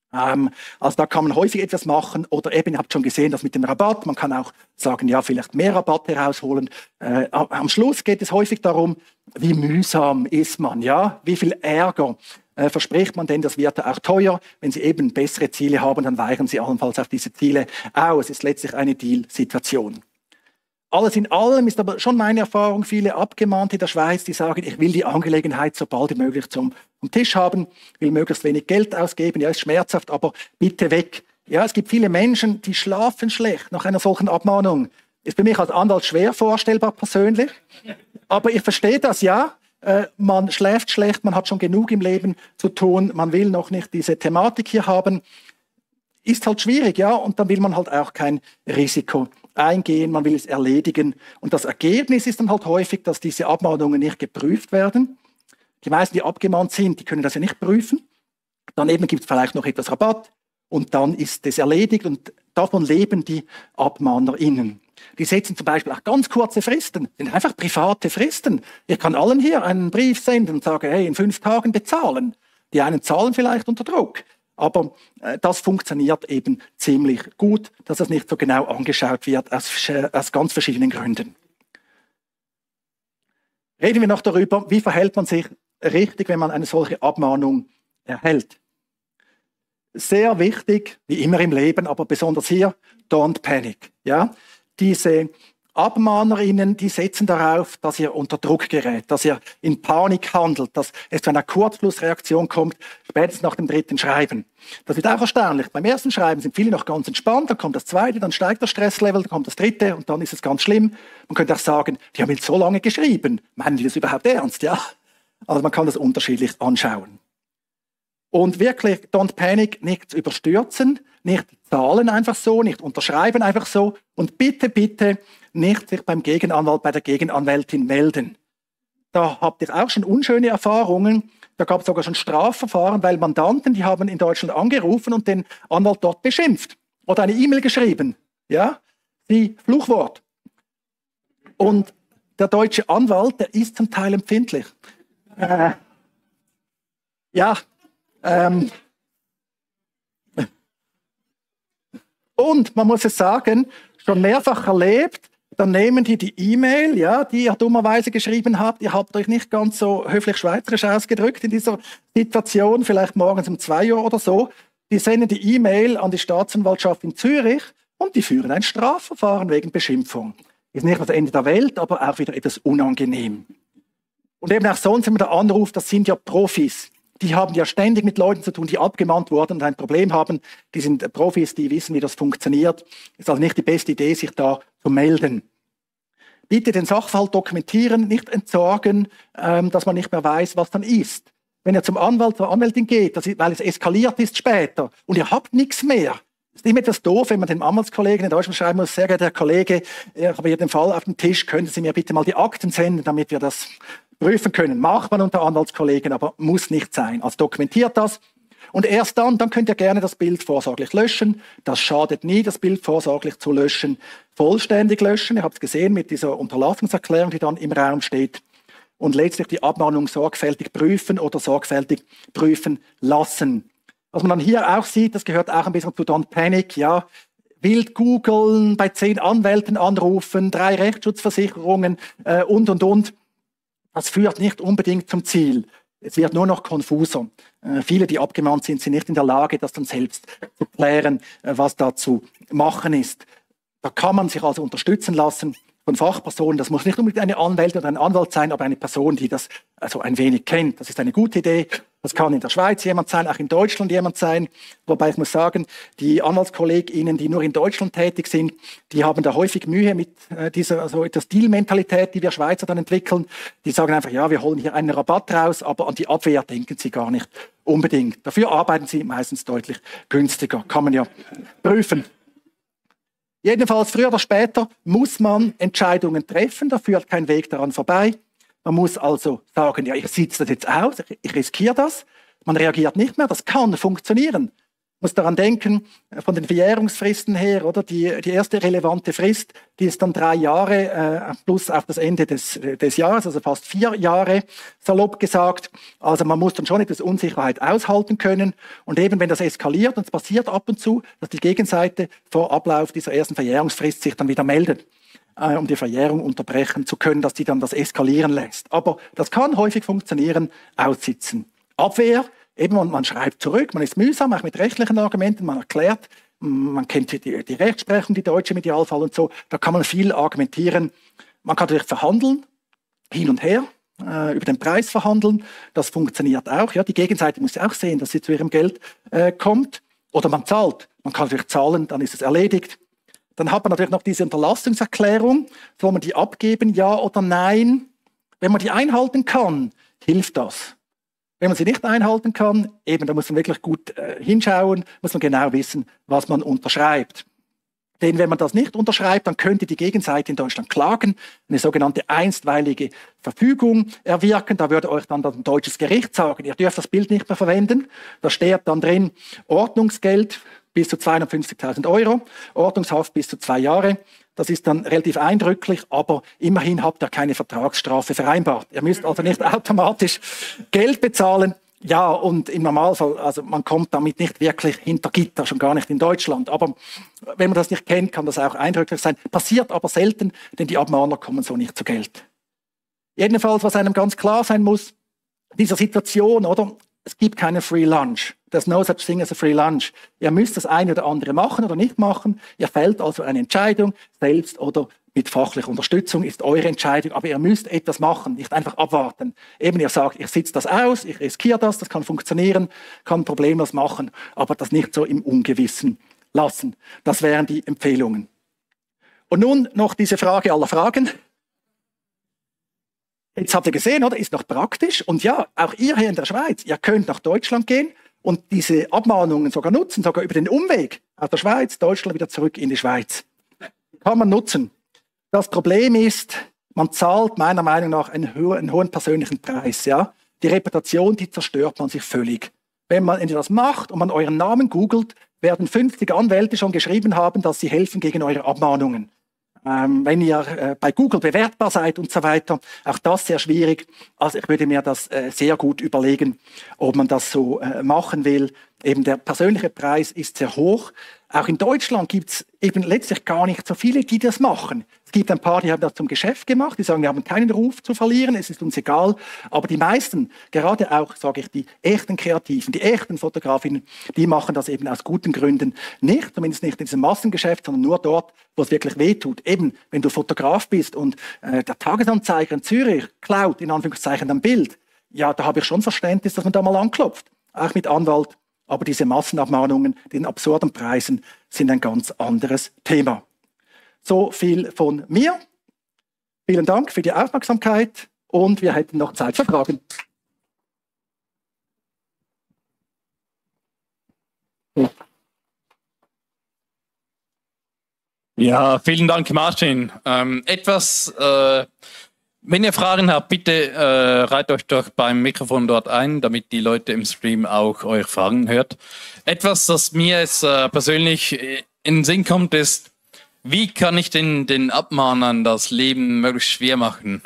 Also da kann man häufig etwas machen oder eben, ihr habt schon gesehen, das mit dem Rabatt, man kann auch sagen, ja, vielleicht mehr Rabatt herausholen. Am Schluss geht es häufig darum, wie mühsam ist man, ja, wie viel Ärger verspricht man denn, das wird auch teuer. Wenn Sie eben bessere Ziele haben, dann weichen Sie allenfalls auf diese Ziele aus. Es ist letztlich eine Deal-Situation. Alles in allem ist aber schon meine Erfahrung, viele Abgemahnte in der Schweiz, die sagen, ich will die Angelegenheit so bald wie möglich vom Tisch haben, will möglichst wenig Geld ausgeben, ja, ist schmerzhaft, aber bitte weg. Ja, es gibt viele Menschen, die schlafen schlecht nach einer solchen Abmahnung. Ist für mich als Anwalt schwer vorstellbar persönlich, aber ich verstehe das, ja. Man schläft schlecht, man hat schon genug im Leben zu tun, man will noch nicht diese Thematik hier haben. Ist halt schwierig, ja, und dann will man halt auch kein Risiko eingehen, man will es erledigen. Und das Ergebnis ist dann halt häufig, dass diese Abmahnungen nicht geprüft werden. Die meisten, die abgemahnt sind, die können das ja nicht prüfen. Daneben gibt es vielleicht noch etwas Rabatt und dann ist es erledigt und davon leben die AbmahnerInnen. Die setzen zum Beispiel auch ganz kurze Fristen, das sind einfach private Fristen. Ich kann allen hier einen Brief senden und sagen, hey, in 5 Tagen bezahlen. Die einen zahlen vielleicht unter Druck. Aber das funktioniert eben ziemlich gut, dass das nicht so genau angeschaut wird, aus ganz verschiedenen Gründen. Reden wir noch darüber, wie verhält man sich richtig, wenn man eine solche Abmahnung erhält. Sehr wichtig, wie immer im Leben, aber besonders hier, don't panic. Ja? Diese AbmahnerInnen, die setzen darauf, dass ihr unter Druck gerät, dass ihr in Panik handelt, dass es zu einer Kurzschlussreaktion kommt, spätestens nach dem 3. Schreiben. Das wird auch erstaunlich. Beim ersten Schreiben sind viele noch ganz entspannt, dann kommt das 2., dann steigt das Stresslevel, dann kommt das 3. und dann ist es ganz schlimm. Man könnte auch sagen, die haben jetzt so lange geschrieben. Meinen die das überhaupt ernst? Ja? Also man kann das unterschiedlich anschauen. Und wirklich, don't panic, nicht überstürzen, nicht zahlen einfach so, nicht unterschreiben einfach so und bitte, bitte nicht sich beim Gegenanwalt, bei der Gegenanwältin melden. Da habt ihr auch schon unschöne Erfahrungen. Da gab es sogar schon Strafverfahren, weil Mandanten, die haben in Deutschland angerufen und den Anwalt dort beschimpft oder eine E-Mail geschrieben. Ja, die Fluchwort. Und der deutsche Anwalt, der ist zum Teil empfindlich. Und man muss es sagen, schon mehrfach erlebt, dann nehmen die E-Mail, ja, die ihr dummerweise geschrieben habt. Ihr habt euch nicht ganz so höflich schweizerisch ausgedrückt in dieser Situation, vielleicht morgens um 2 Uhr oder so. Die senden die E-Mail an die Staatsanwaltschaft in Zürich und die führen ein Strafverfahren wegen Beschimpfung. Ist nicht das Ende der Welt, aber auch wieder etwas unangenehm. Und eben auch sonst, wenn man da anruft, das sind ja Profis. Die haben ja ständig mit Leuten zu tun, die abgemahnt wurden und ein Problem haben. Die sind Profis, die wissen, wie das funktioniert. Ist also nicht die beste Idee, sich da zu melden. Bitte den Sachverhalt dokumentieren, nicht entsorgen, dass man nicht mehr weiß, was dann ist. Wenn ihr zum Anwalt, zur Anwältin geht, weil es eskaliert ist später und ihr habt nichts mehr, ist immer etwas doof, wenn man dem Anwaltskollegen in Deutschland schreiben muss, sehr geehrter Herr Kollege, ich habe hier den Fall auf dem Tisch, können Sie mir bitte mal die Akten senden, damit wir das prüfen können. Macht man unter Anwaltskollegen, aber muss nicht sein. Also dokumentiert das. Und erst dann könnt ihr gerne das Bild vorsorglich löschen. Das schadet nie, das Bild vorsorglich zu löschen. Vollständig löschen. Ihr habt es gesehen mit dieser Unterlassungserklärung, die dann im Raum steht. Und letztlich die Abmahnung sorgfältig prüfen oder sorgfältig prüfen lassen. Was man dann hier auch sieht, das gehört auch ein bisschen zu Don't Panic, ja. Wild googeln, bei 10 Anwälten anrufen, 3 Rechtsschutzversicherungen und. Das führt nicht unbedingt zum Ziel. Es wird nur noch konfuser. Viele, die abgemahnt sind, sind nicht in der Lage, das dann selbst zu klären, was da zu machen ist. Da kann man sich also unterstützen lassen von Fachpersonen. Das muss nicht unbedingt eine Anwältin oder ein Anwalt sein, aber eine Person, die das also ein wenig kennt. Das ist eine gute Idee. Das kann in der Schweiz jemand sein, auch in Deutschland jemand sein. Wobei ich muss sagen, die AnwaltskollegInnen, die nur in Deutschland tätig sind, die haben da häufig Mühe mit dieser Deal-Mentalität, die wir Schweizer dann entwickeln. Die sagen einfach, ja, wir holen hier einen Rabatt raus, aber an die Abwehr denken sie gar nicht unbedingt. Dafür arbeiten sie meistens deutlich günstiger. Kann man ja prüfen. Jedenfalls, früher oder später muss man Entscheidungen treffen. Da führt kein Weg daran vorbei. Man muss also sagen, ja, ich sitze das jetzt aus, ich riskiere das. Man reagiert nicht mehr, das kann funktionieren. Muss daran denken, von den Verjährungsfristen her, oder? Die erste relevante Frist, die ist dann 3 Jahre plus auf das Ende des Jahres, also fast 4 Jahre, salopp gesagt. Also man muss dann schon etwas Unsicherheit aushalten können. Und eben, wenn das eskaliert, und es passiert ab und zu, dass die Gegenseite vor Ablauf dieser ersten Verjährungsfrist sich dann wieder meldet, um die Verjährung unterbrechen zu können, dass die dann das eskalieren lässt. Aber das kann häufig funktionieren, aussitzen. Abwehr, eben man schreibt zurück, man ist mühsam, auch mit rechtlichen Argumenten, man erklärt, man kennt die Rechtsprechung, die deutsche im Idealfall und so, da kann man viel argumentieren. Man kann natürlich verhandeln, hin und her, über den Preis verhandeln, das funktioniert auch. Ja, die Gegenseite muss ja auch sehen, dass sie zu ihrem Geld kommt. Oder man zahlt, man kann natürlich zahlen, dann ist es erledigt. Dann hat man natürlich noch diese Unterlassungserklärung, soll man die abgeben, ja oder nein? Wenn man die einhalten kann, hilft das. Wenn man sie nicht einhalten kann, eben, da muss man wirklich gut hinschauen, muss man genau wissen, was man unterschreibt. Denn wenn man das nicht unterschreibt, dann könnte die Gegenseite in Deutschland klagen, eine sogenannte einstweilige Verfügung erwirken. Da würde euch dann ein deutsches Gericht sagen, ihr dürft das Bild nicht mehr verwenden. Da steht dann drin, Ordnungsgeld bis zu 250.000 €, Ordnungshaft bis zu 2 Jahre. Das ist dann relativ eindrücklich, aber immerhin habt ihr keine Vertragsstrafe vereinbart. Ihr müsst also nicht automatisch Geld bezahlen. Ja, und im Normalfall, also man kommt damit nicht wirklich hinter Gitter, schon gar nicht in Deutschland. Aber wenn man das nicht kennt, kann das auch eindrücklich sein. Passiert aber selten, denn die Abmahner kommen so nicht zu Geld. Jedenfalls, was einem ganz klar sein muss, dieser Situation, oder? Es gibt keine Free Lunch. There's no such thing as a free lunch. Ihr müsst das eine oder andere machen oder nicht machen. Ihr fällt also eine Entscheidung, selbst oder mit fachlicher Unterstützung ist eure Entscheidung, aber ihr müsst etwas machen, nicht einfach abwarten. Eben, ihr sagt, ich sitze das aus, ich riskiere das kann funktionieren, kann problemlos machen, aber das nicht so im Ungewissen lassen. Das wären die Empfehlungen. Und nun noch diese Frage aller Fragen. Jetzt habt ihr gesehen, oder? Ist noch praktisch. Und ja, auch ihr hier in der Schweiz, ihr könnt nach Deutschland gehen und diese Abmahnungen sogar nutzen, sogar über den Umweg aus der Schweiz, Deutschland wieder zurück in die Schweiz. Kann man nutzen. Das Problem ist, man zahlt meiner Meinung nach einen hohen persönlichen Preis. Ja? Die Reputation, die zerstört man sich völlig. Wenn man das macht und man euren Namen googelt, werden 50 Anwälte schon geschrieben haben, dass sie helfen gegen eure Abmahnungen. Wenn ihr bei Google bewertbar seid und so weiter, auch das sehr schwierig. Also ich würde mir das sehr gut überlegen, ob man das so machen will. Eben der persönliche Preis ist sehr hoch. Auch in Deutschland gibt es eben letztlich gar nicht so viele, die das machen. Es gibt ein paar, die haben das zum Geschäft gemacht, die sagen, wir haben keinen Ruf zu verlieren, es ist uns egal. Aber die meisten, gerade auch, sage ich, die echten Kreativen, die echten Fotografinnen, die machen das eben aus guten Gründen nicht, zumindest nicht in diesem Massengeschäft, sondern nur dort, wo es wirklich wehtut. Eben, wenn du Fotograf bist und der Tagesanzeiger in Zürich klaut, in Anführungszeichen, ein Bild, ja, da habe ich schon Verständnis, dass man da mal anklopft, auch mit Anwalt. Aber diese Massenabmahnungen, den absurden Preisen, sind ein ganz anderes Thema. So viel von mir. Vielen Dank für die Aufmerksamkeit und wir hätten noch Zeit für Fragen. Ja, vielen Dank, Martin. Wenn ihr Fragen habt, bitte reiht euch doch beim Mikrofon dort ein, damit die Leute im Stream auch eure Fragen hört. Etwas, das mir jetzt persönlich in den Sinn kommt, ist, wie kann ich den Abmahnern das Leben möglichst schwer machen?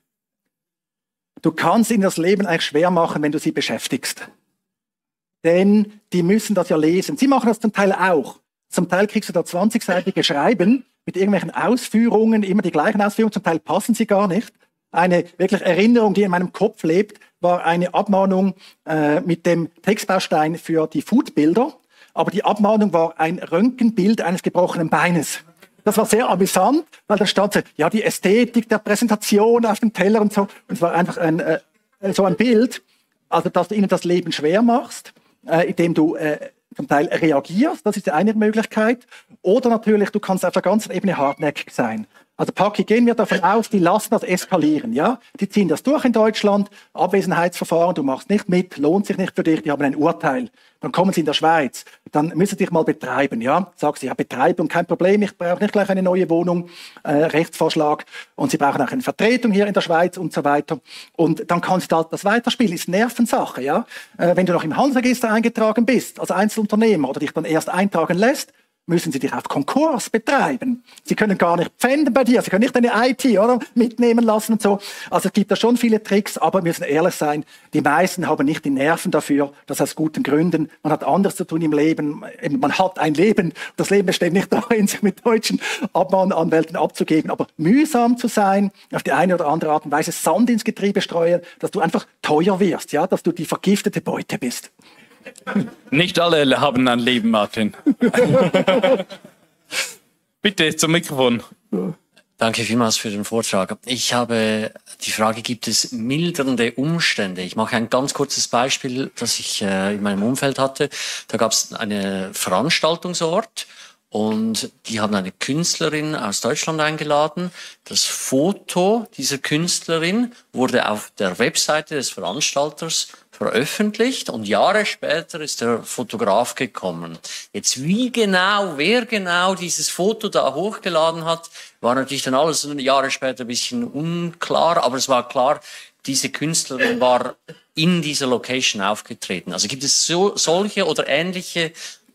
Du kannst ihnen das Leben eigentlich schwer machen, wenn du sie beschäftigst. Denn die müssen das ja lesen. Sie machen das zum Teil auch. Zum Teil kriegst du da 20-seitige Schreiben mit irgendwelchen Ausführungen, immer die gleichen Ausführungen, zum Teil passen sie gar nicht. Eine wirklich Erinnerung, die in meinem Kopf lebt, war eine Abmahnung mit dem Textbaustein für die Foodbilder. Aber die Abmahnung war ein Röntgenbild eines gebrochenen Beines. Das war sehr amüsant, weil da stand so, ja, die Ästhetik der Präsentation auf dem Teller und so. Und es war einfach so ein Bild, also dass du ihnen das Leben schwer machst, indem du zum Teil reagierst. Das ist die eine Möglichkeit. Oder natürlich, du kannst auf der ganzen Ebene hartnäckig sein. Also Paki, gehen wir davon aus, die lassen das eskalieren, ja? Die ziehen das durch in Deutschland, Abwesenheitsverfahren, du machst nicht mit, lohnt sich nicht für dich, die haben ein Urteil. Dann kommen sie in der Schweiz, dann müssen sie dich mal betreiben, ja? Sagst du, ja, Betreibung, kein Problem, ich brauche nicht gleich eine neue Wohnung, Rechtsvorschlag, und sie brauchen auch eine Vertretung hier in der Schweiz und so weiter. Und dann kannst du halt das weiterspielen, ist Nervensache, ja? Wenn du noch im Handelsregister eingetragen bist, als Einzelunternehmer, oder dich dann erst eintragen lässt, müssen sie dich auf Konkurs betreiben. Sie können gar nicht pfänden bei dir, sie können nicht deine IT oder, mitnehmen lassen und so. Also es gibt da schon viele Tricks, aber wir müssen ehrlich sein, die meisten haben nicht die Nerven dafür, das aus guten Gründen. Man hat anderes zu tun im Leben, man hat ein Leben, das Leben besteht nicht darin, sich mit deutschen Abmahnanwälten abzugeben, aber mühsam zu sein, auf die eine oder andere Art und Weise Sand ins Getriebe streuen, dass du einfach teuer wirst, ja, dass du die vergiftete Beute bist. Nicht alle haben ein Leben, Martin. Bitte zum Mikrofon. Danke vielmals für den Vortrag. Ich habe die Frage, gibt es mildernde Umstände? Ich mache ein ganz kurzes Beispiel, das ich in meinem Umfeld hatte. Da gab es eine Veranstaltungsort und die haben eine Künstlerin aus Deutschland eingeladen. Das Foto dieser Künstlerin wurde auf der Webseite des Veranstalters veröffentlicht und Jahre später ist der Fotograf gekommen. Jetzt wer genau dieses Foto da hochgeladen hat, war natürlich dann alles Jahre später ein bisschen unklar, aber es war klar, diese Künstlerin war in dieser Location aufgetreten. Also gibt es solche oder ähnliche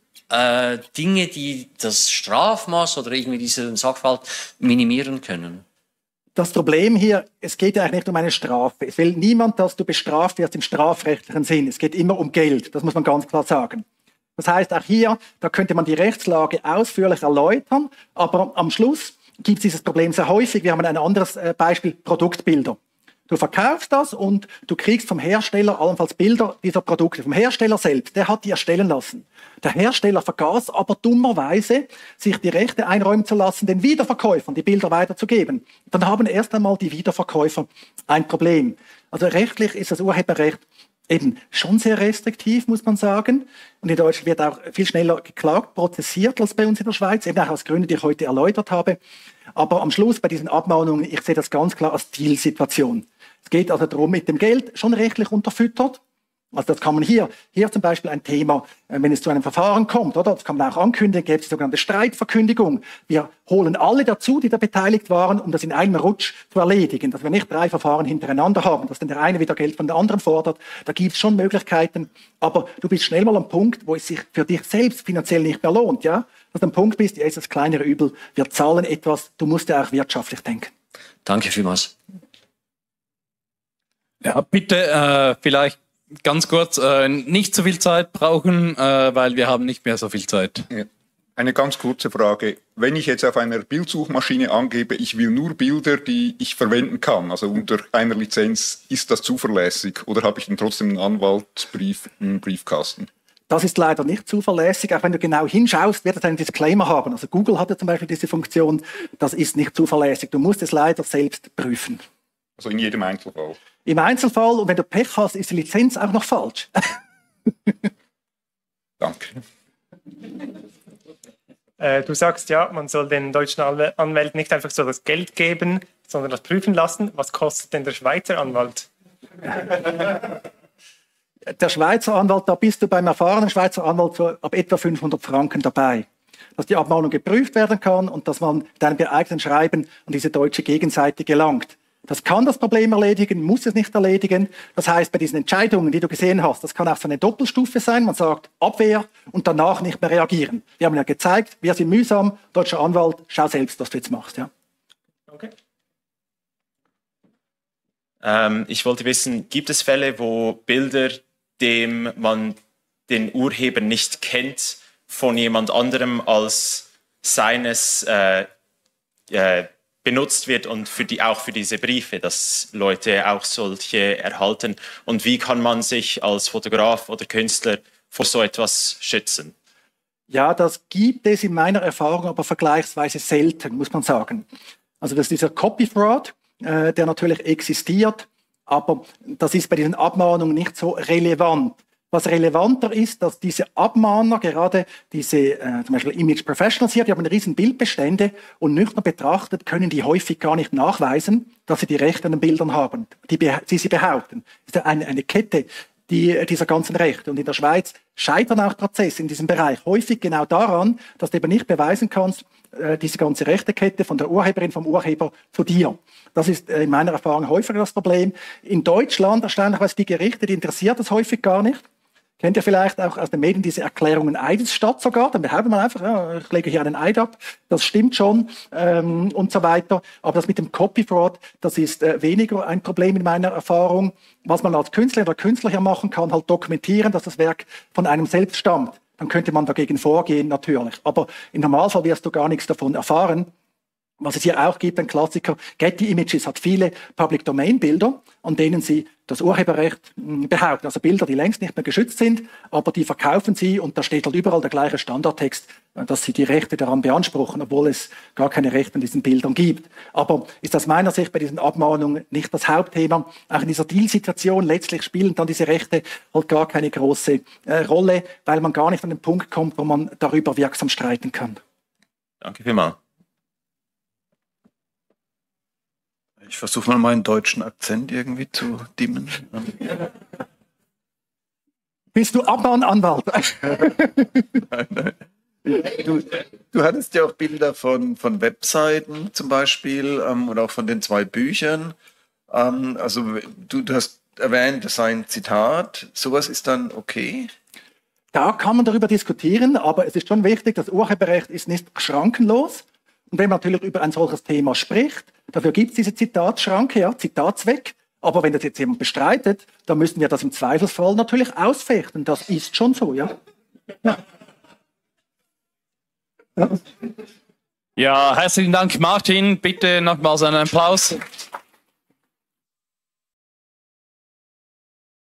Dinge, die das Strafmaß oder irgendwie diesen Sachverhalt minimieren können? Das Problem hier, es geht ja eigentlich nicht um eine Strafe. Es will niemand, dass du bestraft wirst im strafrechtlichen Sinn. Es geht immer um Geld, das muss man ganz klar sagen. Das heißt, auch hier, da könnte man die Rechtslage ausführlich erläutern, aber am Schluss gibt es dieses Problem sehr häufig. Wir haben ein anderes Beispiel, Produktbilder. Du verkaufst das und du kriegst vom Hersteller allenfalls Bilder dieser Produkte. Vom Hersteller selbst, der hat die erstellen lassen. Der Hersteller vergaß aber dummerweise, sich die Rechte einräumen zu lassen, den Wiederverkäufern die Bilder weiterzugeben. Dann haben erst einmal die Wiederverkäufer ein Problem. Also rechtlich ist das Urheberrecht eben schon sehr restriktiv, muss man sagen. Und in Deutschland wird auch viel schneller geklagt, prozessiert als bei uns in der Schweiz, eben auch aus Gründen, die ich heute erläutert habe. Aber am Schluss bei diesen Abmahnungen, ich sehe das ganz klar als Dealsituation. Es geht also darum, mit dem Geld schon rechtlich unterfüttert. Also das kann man hier zum Beispiel ein Thema, wenn es zu einem Verfahren kommt, oder? Das kann man auch ankündigen, gäbe es die sogenannte Streitverkündigung. Wir holen alle dazu, die da beteiligt waren, um das in einem Rutsch zu erledigen, dass wir nicht 3 Verfahren hintereinander haben, dass dann der eine wieder Geld von der anderen fordert. Da gibt es schon Möglichkeiten, aber du bist schnell mal am Punkt, wo es sich für dich selbst finanziell nicht mehr lohnt, ja? Dass du am Punkt bist, ja, ist das kleinere Übel, wir zahlen etwas, du musst ja auch wirtschaftlich denken. Danke vielmals. Ja, bitte vielleicht ganz kurz, nicht so viel Zeit brauchen, weil wir haben nicht mehr so viel Zeit. Ja. Eine ganz kurze Frage. Wenn ich jetzt auf einer Bildsuchmaschine angebe, ich will nur Bilder, die ich verwenden kann, also unter einer Lizenz, ist das zuverlässig oder habe ich dann trotzdem einen Anwaltsbrief im Briefkasten? Das ist leider nicht zuverlässig. Auch wenn du genau hinschaust, wird es einen Disclaimer haben. Also Google hatte zum Beispiel diese Funktion. Das ist nicht zuverlässig. Du musst es leider selbst prüfen. Also in jedem Einzelfall? Im Einzelfall. Und wenn du Pech hast, ist die Lizenz auch noch falsch. Danke. Du sagst ja, man soll den deutschen Anwälten nicht einfach so das Geld geben, sondern das prüfen lassen. Was kostet denn der Schweizer Anwalt? Der Schweizer Anwalt, da bist du beim erfahrenen Schweizer Anwalt für ab etwa 500 Franken dabei. Dass die Abmahnung geprüft werden kann und dass man mit einem geeigneten Schreiben an diese deutsche Gegenseite gelangt. Das kann das Problem erledigen, muss es nicht erledigen. Das heißt, bei diesen Entscheidungen, die du gesehen hast, das kann auch so eine Doppelstufe sein. Man sagt Abwehr und danach nicht mehr reagieren. Wir haben ja gezeigt, wir sind mühsam. Deutscher Anwalt, schau selbst, was du jetzt machst. Ja. Okay. Ich wollte wissen, gibt es Fälle, wo Bilder, dem man den Urheber nicht kennt, von jemand anderem als seines benutzt wird und auch für diese Briefe, dass Leute auch solche erhalten? Und wie kann man sich als Fotograf oder Künstler vor so etwas schützen? Ja, das gibt es in meiner Erfahrung aber vergleichsweise selten, muss man sagen. Also das ist dieser Copy Fraud, der natürlich existiert, aber das ist bei diesen Abmahnungen nicht so relevant. was relevanter ist, dass diese Abmahner, gerade diese zum Beispiel Image Professionals hier, die haben riesen Bildbestände und nüchtern betrachtet können die häufig gar nicht nachweisen, dass sie die Rechte an den Bildern haben, die sie behaupten. Das ist eine Kette dieser ganzen Rechte. Und in der Schweiz scheitern auch Prozesse in diesem Bereich häufig genau daran, dass du eben nicht beweisen kannst, diese ganze Rechtekette von der Urheberin, vom Urheber zu dir. Das ist in meiner Erfahrung häufiger das Problem. In Deutschland, erstaunlicherweise, die Gerichte, die interessiert das häufig gar nicht. Kennt ihr vielleicht auch aus den Medien diese Erklärungen Eidesstatt sogar? Dann behauptet man einfach, ja, ich lege hier einen Eid ab, das stimmt schon und so weiter. Aber das mit dem Copy Fraud, das ist weniger ein Problem in meiner Erfahrung. Was man als Künstler oder Künstler hier machen kann, halt dokumentieren, dass das Werk von einem selbst stammt. Dann könnte man dagegen vorgehen, natürlich. Aber im Normalfall wirst du gar nichts davon erfahren. Was es hier auch gibt, ein Klassiker, Getty Images hat viele Public-Domain-Bilder, an denen sie das Urheberrecht behaupten. Also Bilder, die längst nicht mehr geschützt sind, aber die verkaufen sie und da steht halt überall der gleiche Standardtext, dass sie die Rechte daran beanspruchen, obwohl es gar keine Rechte an diesen Bildern gibt. Aber ist aus meiner Sicht bei diesen Abmahnungen nicht das Hauptthema. Auch in dieser Deal-Situation letztlich spielen dann diese Rechte halt gar keine große Rolle, weil man gar nicht an den Punkt kommt, wo man darüber wirksam streiten kann. Danke vielmals. Ich versuche mal meinen deutschen Akzent irgendwie zu dimmen. Bist du Abmahnanwalt? Nein. Du hattest ja auch Bilder von Webseiten zum Beispiel und auch von den 2 Büchern. Also du hast erwähnt, das sei ein Zitat. Sowas ist dann okay? Da kann man darüber diskutieren, aber es ist schon wichtig, das Urheberrecht ist nicht schrankenlos. Und wenn man natürlich über ein solches Thema spricht, dafür gibt es diese Zitatschranke, ja, Zitatzweck. Aber wenn das jetzt jemand bestreitet, dann müssen wir das im Zweifelsfall natürlich ausfechten. Das ist schon so, ja. Ja, herzlichen Dank, Martin. Bitte nochmals einen Applaus.